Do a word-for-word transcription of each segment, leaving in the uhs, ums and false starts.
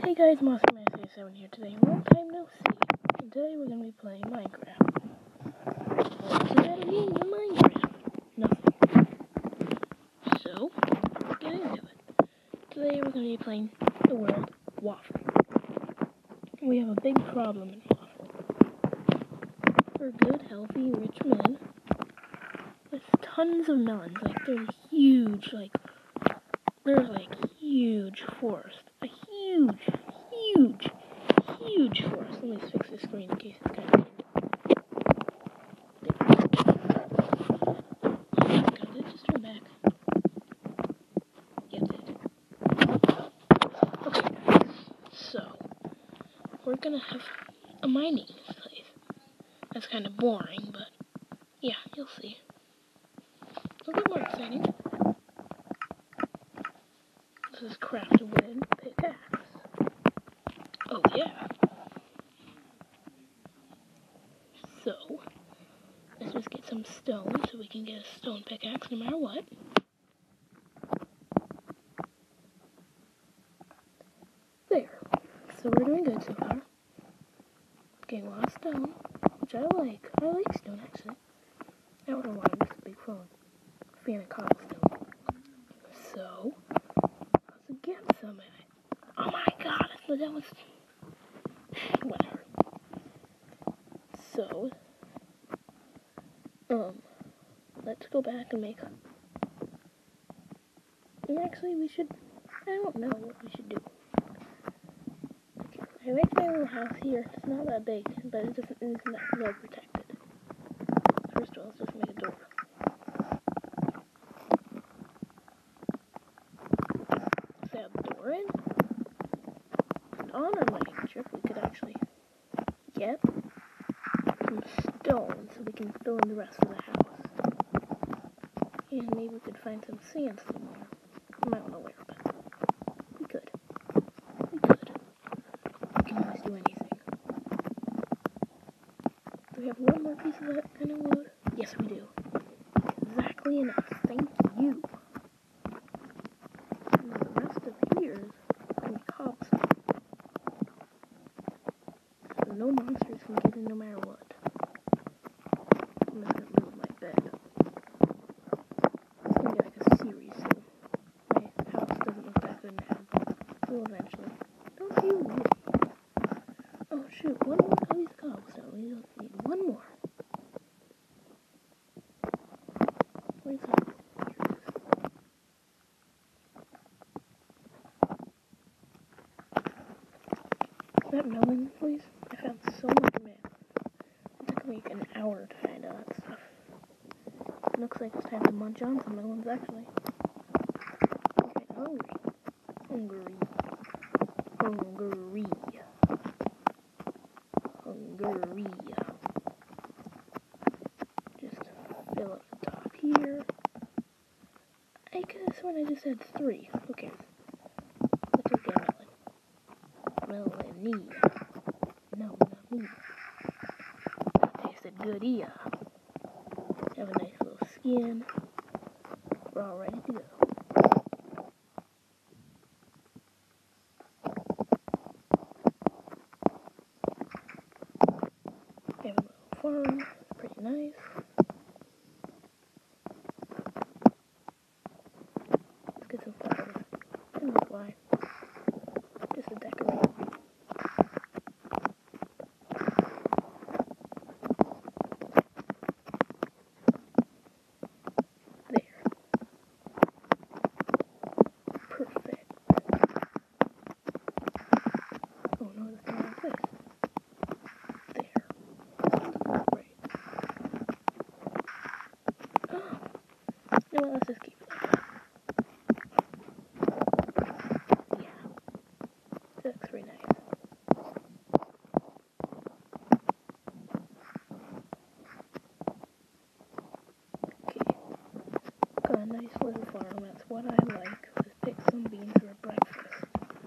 Hey guys, Monster Man seven here today. Long time no see. And today we're going to be playing Minecraft. What's the matter in Minecraft? Nothing. So, let's get into it. Today we're going to be playing the world Waffle. We have a big problem in Waffle. We're good, healthy, rich men with tons of melons. Like, they're huge, like, they're like huge forest. A huge, huge, huge forest. Let me fix the screen in case it's kind of oh my god, did it just turn back? Yes, it did. Okay, so we're gonna have a mining place. That's kind of boring, but yeah, you'll see. It'll get more exciting. This is crafted wooden pickaxe. Oh yeah. So, let's just get some stone so we can get a stone pickaxe no matter what. There. So we're doing good so far. Getting a lot of stone, which I like. I like stone actually. I don't know why I'm just a big phone. Fan of cobblestone. So, let's get some. Oh my god, I thought that was whatever. So, um, let's go back and make. And actually, we should. I don't know what we should do. Okay, I make my little house here. It's not that big, but it doesn't. It's not well protected. First of all, let's just make a door. Let's have a door in. And on our mining trip, we could actually get some stone so we can fill in the rest of the house. And maybe we could find some sand somewhere. I don't know where, but we could. We could. We can always do anything. Do we have one more piece of that kind of wood? Yes, we do. Exactly enough. Thank you. And the rest of here is going to be cobblestone. So no monsters can get in no matter what. I'm just going to move my bed. It's going to be like a series, so my house doesn't look that good now. It will eventually. Don't you worry. Oh shoot, one more piece of cobblestone. We don't need one more. Where's that? Is that melon, please? I found so much man. It took me like an hour to find out that stuff. It looks like it's time to munch on some melons, actually. I'm getting hungry. Hungry. Hungry. Hungry. Just fill up the top here. I could have sworn I just had three. Who cares? Let's just get a melon. Melon-y. No, not me. That tasted good, yeah. Have a nice little skin. We're all ready to go. We have a little farm. It's pretty nice. Let's get some flowers. And no fly. Just a decorate. There. Perfect. Oh no, that's the wrong place. There. Right. Oh. You know what, let's just keep it like that. Yeah. That looks pretty nice. Okay. Got a nice little farm, that's what I like. Let's pick some beans for breakfast.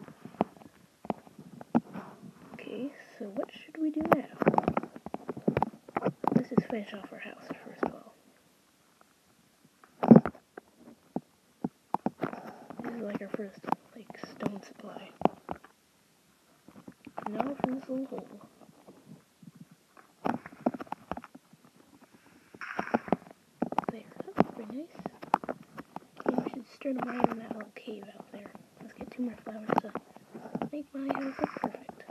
Okay, so what should we do now? Let's just finish off our house first of all. This is like our first, like, stone supply. off in this little hole. There, that's pretty nice. Okay, we should start a mine in that little cave out there. Let's get two more flowers to make my house look perfect.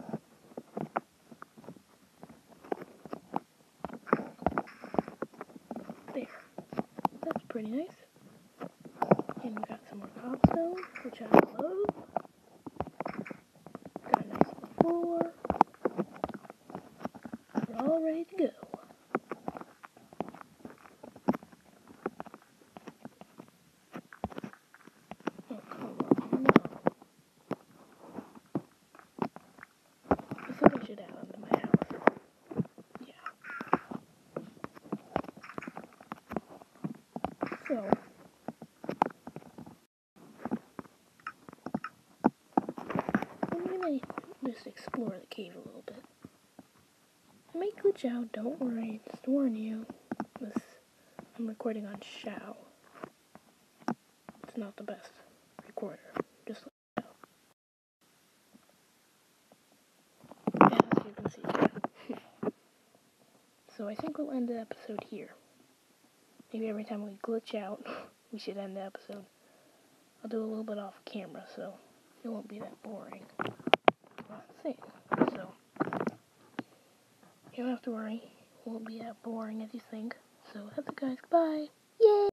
There. That's pretty nice. And we got some more cobblestone, which I love. Got a nice little floor. We're all ready to go. Oh, come on, no. I think I should add onto my house. Yeah. So, I'm gonna just explore the cave a little bit. I might glitch out, don't worry, just to warn you. This, I'm recording on Shao. It's not the best recorder, just like that. As you can see. So I think we'll end the episode here. Maybe every time we glitch out, we should end the episode. I'll do a little bit off camera, so it won't be that boring. Well, same. So, you don't have to worry. It won't be that boring as you think. So, that's it, guys. Goodbye. Yay!